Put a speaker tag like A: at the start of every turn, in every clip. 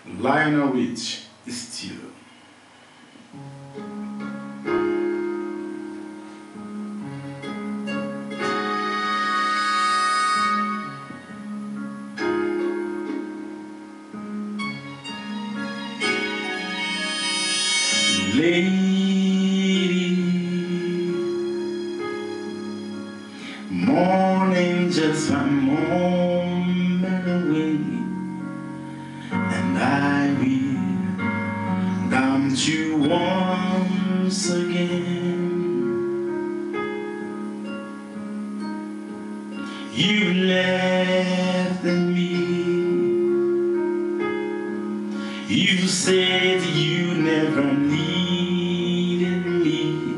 A: Lionel Rich Still. Lady, morning just one moment away, and I will come to you once again. You left me. You said you never needed me.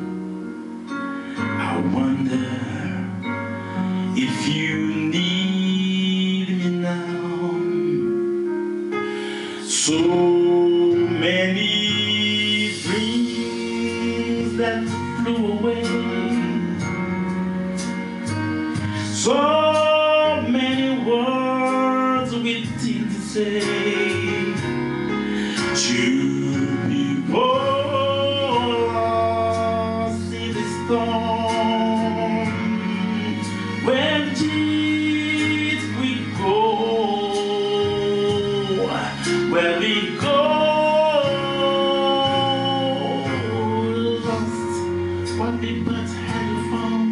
A: I wonder if you need me now. So many dreams that flew away. So many words we didn't say. Two people lost in the storm. When did we go? Where we go? Lost what we but had found.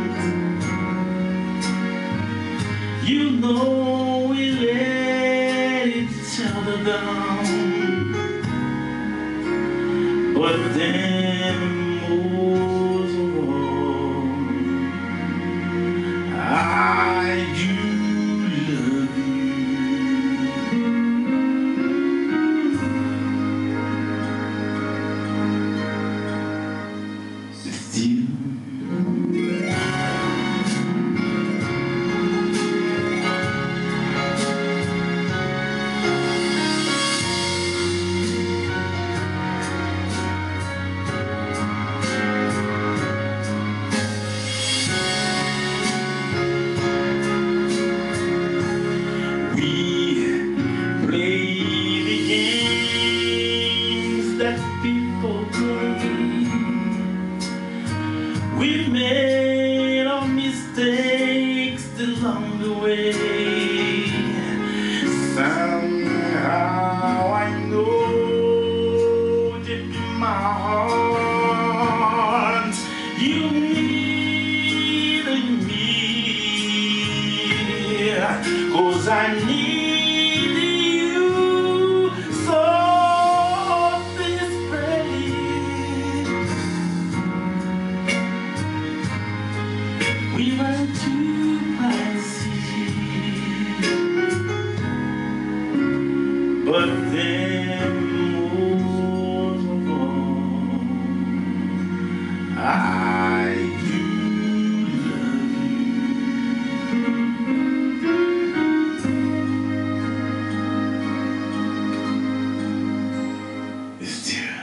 A: You know we let each other down. But then most of all, I do love you still. That people play. We made our mistakes along the way. Somehow I know deep in my heart you needed me, 'cause I need you so. We were too pricey, but then most of all, I do love you still.